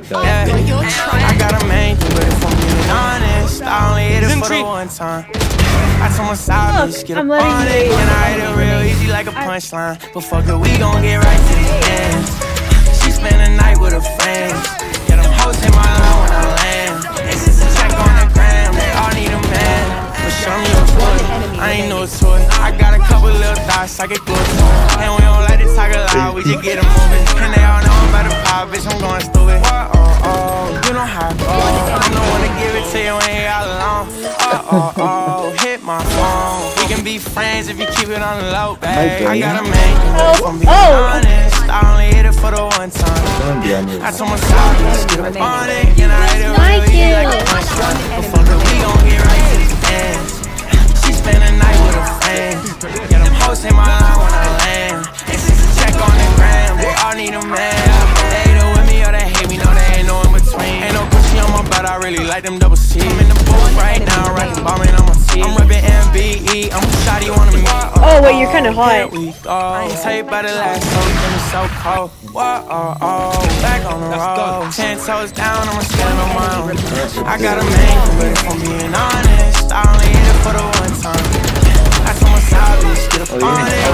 Yeah, I got a main thing, but if I'm being honest, I only hit it for the one time. I told my side bitch, get up on it, and I hit it real easy like a punchline. But fuck it, we gon' get right to the end. She spend the night with her friends. Yeah, them hoes in my line when I land. And since a check on the gram, they all need a man. But show me your toy, I ain't no toy. I got a couple little thoughts, I get good. And we don't like to talk a lot, we just get them moving. And they all know I'm about to pop, bitch, I'm going stupid. You know how I go. I don't wanna give it to you when you all alone. Hit my phone. We can be friends if you keep it on the low, babe. I got a man, if I'm being honest, I only hit it for the one time. I told my side, let's get up on it, and I hit it real easy like a punchline. But fuck it, we gon' get right to the end. She spend the night with her friends. Yeah, them hoes in my line when I land. And since a check on the gram, they all need a man. They either with me or they hate me, no, they ain't no in between. Ain't no pussy on my butt, I really like them double C. I'm in the booth right now, right, bombing on my team. I'm reppin' MBE, I'm a shawty, wanna meet. Oh wait, you're kinda hot. Tell you about the last time, it's so cold. Back on the road. 10 toes down, I'ma stand on my own. I got a main, but if I'm being honest, I only hit it for the one time. I told my side bitch, get up on it,